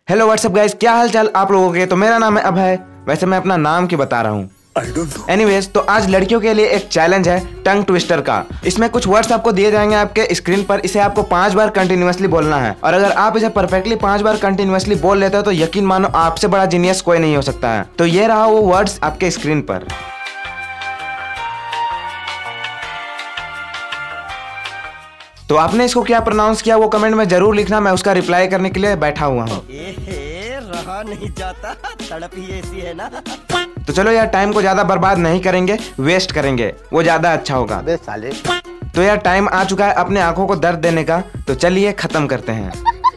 Hello what's up guys, क्या हाल चाल आप लोगों के। तो मेरा नाम है अभय। वैसे मैं अपना नाम क्यों बता रहा हूँ। एनीवेज, तो आज लड़कियों के लिए एक चैलेंज है टंग ट्विस्टर का। इसमें कुछ वर्ड्स आपको दिए जाएंगे आपके स्क्रीन पर। इसे आपको 5 बार कंटिन्यूअसली बोलना है और अगर आप इसे परफेक्टली 5 बार कंटिन्यूअसली बोल लेते हो तो यकीन मानो आपसे बड़ा जीनियस कोई नहीं हो सकता है। तो ये रहा वो वर्ड्स आपके स्क्रीन पर। तो आपने इसको क्या प्रोनाउंस किया वो कमेंट में जरूर लिखना, मैं उसका रिप्लाई करने के लिए बैठा हुआ हूँ। रहा नहीं जाता, तड़प ही ऐसी है ना। तो चलो यार, टाइम को ज्यादा बर्बाद नहीं करेंगे, वेस्ट करेंगे, वो ज्यादा अच्छा होगा। अबे साले। तो यार टाइम आ चुका है अपने आंखों को दर्द देने का, तो चलिए खत्म करते हैं।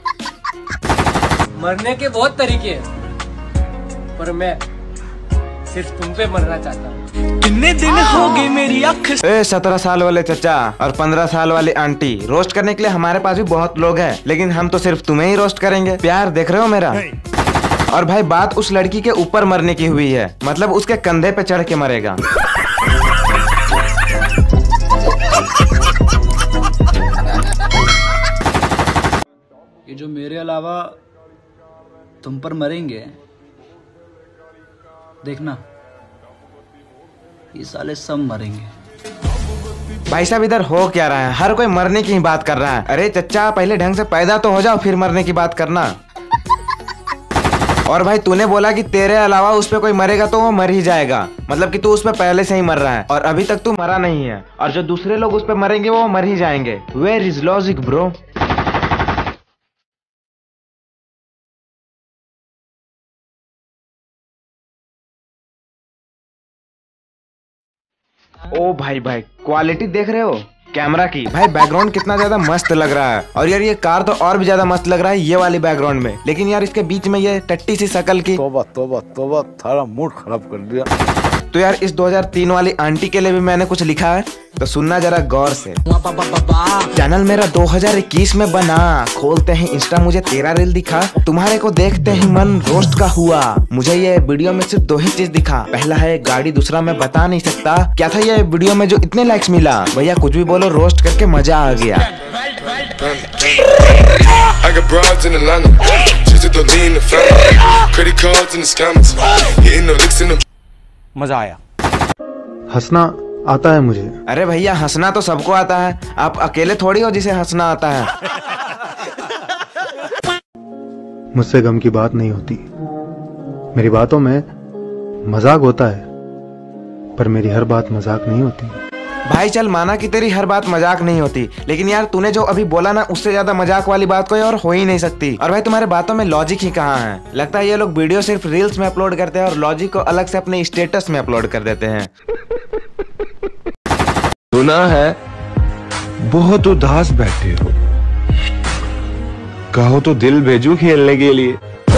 मरने के बहुत तरीके हैं, पर मैं सिर्फ तुम पे मरना चाहता हूँ। कितने दिन हो गए मेरी आँख। 17 साल वाले चचा और 15 साल वाली आंटी रोस्ट करने के लिए हमारे पास भी बहुत लोग हैं, लेकिन हम तो सिर्फ तुम्हें ही रोस्ट करेंगे। प्यार देख रहे हो मेरा। और भाई बात उस लड़की के ऊपर मरने की हुई है, मतलब उसके कंधे पे चढ़ के मरेगा। ये जो मेरे अलावा तुम पर मरेंगे, देखना ये साले सब मरेंगे। भाई साहब इधर हो क्या रहा है, हर कोई मरने की ही बात कर रहा है। अरे चचा पहले ढंग से पैदा तो हो जाओ, फिर मरने की बात करना। और भाई तूने बोला कि तेरे अलावा उस पे कोई मरेगा तो वो मर ही जाएगा, मतलब कि तू उस पे पहले से ही मर रहा है और अभी तक तू मरा नहीं है, और जो दूसरे लोग उस पे मरेंगे वो मर ही जाएंगे। Where is logic bro. ओ भाई भाई क्वालिटी देख रहे हो कैमरा की। भाई बैकग्राउंड कितना ज्यादा मस्त लग रहा है, और यार ये कार तो और भी ज्यादा मस्त लग रहा है ये वाली बैकग्राउंड में। लेकिन यार इसके बीच में ये टट्टी सी शकल की। तोबा तोबा तोबा, थारा मूड खराब कर दिया। तो यार इस 2003 वाली आंटी के लिए भी मैंने कुछ लिखा है, तो सुनना जरा गौर से। चैनल मेरा 2021 में बना, खोलते ही इंस्टा मुझे तेरा रील दिखा, तुम्हारे को देखते ही मन रोस्ट का हुआ। मुझे ये वीडियो में सिर्फ 2 ही चीज दिखा, पहला है गाड़ी, दूसरा मैं बता नहीं सकता क्या था ये वीडियो में जो इतने लाइक्स मिला। भैया कुछ भी बोलो, रोस्ट करके मजा आ गया। मजा आया। हंसना आता है मुझे। अरे भैया हंसना तो सबको आता है, आप अकेले थोड़ी हो जिसे हंसना आता है। मुझसे गम की बात नहीं होती, मेरी बातों में मजाक होता है, पर मेरी हर बात मजाक नहीं होती। भाई चल माना कि तेरी हर बात मजाक नहीं होती, लेकिन यार तूने जो अभी बोला ना, उससे ज्यादा मजाक वाली बात कोई और हो ही नहीं सकती। और भाई तुम्हारे बातों में लॉजिक ही कहाँ है। लगता है ये लोग वीडियो सिर्फ रील्स में अपलोड करते हैं और लॉजिक को अलग से अपने स्टेटस में अपलोड कर देते हैं। सुना है बहुत उदास बैठे हो, कहो तो दिल भेजू खेलने के लिए।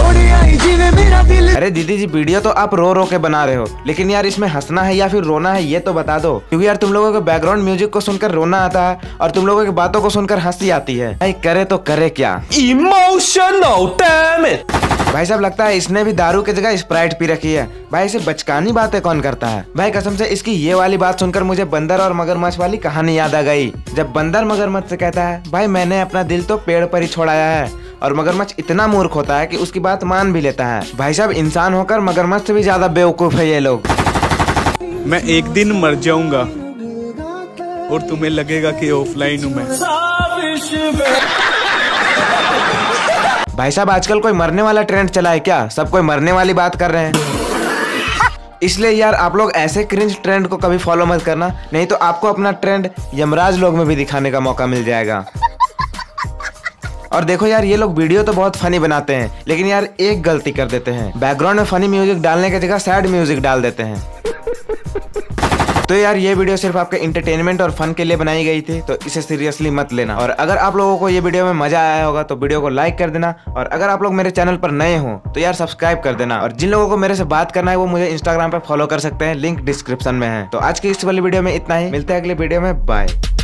अरे दीदी जी वीडियो तो आप रो रो के बना रहे हो, लेकिन यार इसमें हंसना है या फिर रोना है ये तो बता दो, क्योंकि यार तुम लोगों को बैकग्राउंड म्यूजिक को सुनकर रोना आता है और तुम लोगों की बातों को सुनकर हंसी आती है। भाई करे तो करे क्या। Emotional damn it. भाई साहब लगता है इसने भी दारू की जगह स्प्राइट पी रखी है। भाई इसे बचकानी बातें कौन करता है। भाई कसम से इसकी ये वाली बात सुनकर मुझे बंदर और मगरमच्छ वाली कहानी याद आ गई, जब बंदर मगरमच्छ से कहता है भाई मैंने अपना दिल तो पेड़ पर ही छोड़ाया है, और मगरमच्छ इतना मूर्ख होता है कि उसकी बात मान भी लेता है। भाई साहब इंसान होकर मगरमच्छ से भी ज्यादा बेवकूफ है ये लोग। मैं एक दिन मर जाऊंगा और तुम्हें लगेगा कि ऑफलाइन हूं मैं। भाई साहब आजकल कोई मरने वाला ट्रेंड चला है क्या, सब कोई मरने वाली बात कर रहे हैं। इसलिए यार आप लोग ऐसे क्रिंज ट्रेंड को कभी फॉलो मत करना, नहीं तो आपको अपना ट्रेंड यमराज लोग में भी दिखाने का मौका मिल जाएगा। और देखो यार ये लोग वीडियो तो बहुत फनी बनाते हैं, लेकिन यार एक गलती कर देते हैं, बैकग्राउंड में फनी म्यूजिक डालने की जगह सैड म्यूजिक डाल देते हैं। तो यार ये वीडियो सिर्फ आपके इंटरटेनमेंट और फन के लिए बनाई गई थी, तो इसे सीरियसली मत लेना। और अगर आप लोगों को ये वीडियो में मजा आया होगा तो वीडियो को लाइक कर देना, और अगर आप लोग मेरे चैनल पर नए हो तो यार सब्सक्राइब कर देना। और जिन लोगों को मेरे से बात करना है वो मुझे इंस्टाग्राम पे फॉलो कर सकते हैं, लिंक डिस्क्रिप्शन में है। तो आज की इस वाली वीडियो में इतना ही, मिलते हैं अगले वीडियो में, बाय।